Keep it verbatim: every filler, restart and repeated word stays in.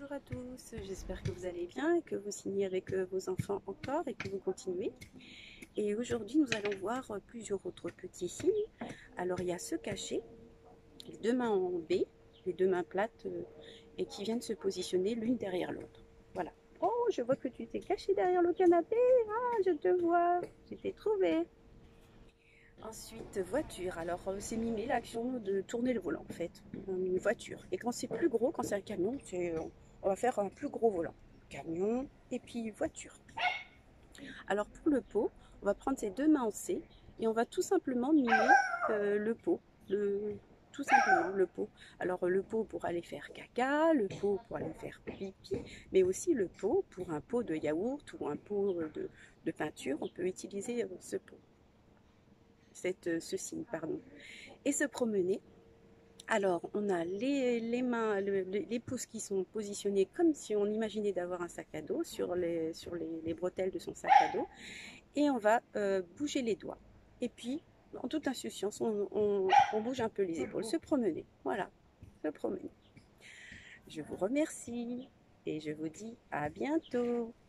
Bonjour à tous, j'espère que vous allez bien, que vous signez avec euh, vos enfants encore et que vous continuez. Et aujourd'hui, nous allons voir euh, plusieurs autres petits signes. Alors, il y a se cacher, les deux mains en B, les deux mains plates euh, et qui viennent se positionner l'une derrière l'autre. Voilà. Oh, je vois que tu t'es caché derrière le canapé. Ah, je te vois, je t'ai trouvé. Ensuite, voiture. Alors, euh, c'est mimer l'action de tourner le volant, en fait. Une voiture. Et quand c'est plus gros, quand c'est un camion, c'est, euh, on va faire un plus gros volant. Camion et puis voiture. Alors, pour le pot, on va prendre ses deux mains en C et on va tout simplement mimer euh, le pot. Le, tout simplement le pot. Alors, le pot pour aller faire caca, le pot pour aller faire pipi, mais aussi le pot pour un pot de yaourt ou un pot de, de peinture. On peut utiliser euh, ce pot. Cette, ce signe, pardon, et se promener. Alors, on a les, les mains, le, les pouces qui sont positionnés comme si on imaginait d'avoir un sac à dos sur les, sur les, les bretelles de son sac à dos, et on va euh, bouger les doigts. Et puis, en toute insouciance, on, on, on bouge un peu les épaules, se promener. Voilà, se promener. Je vous remercie et je vous dis à bientôt.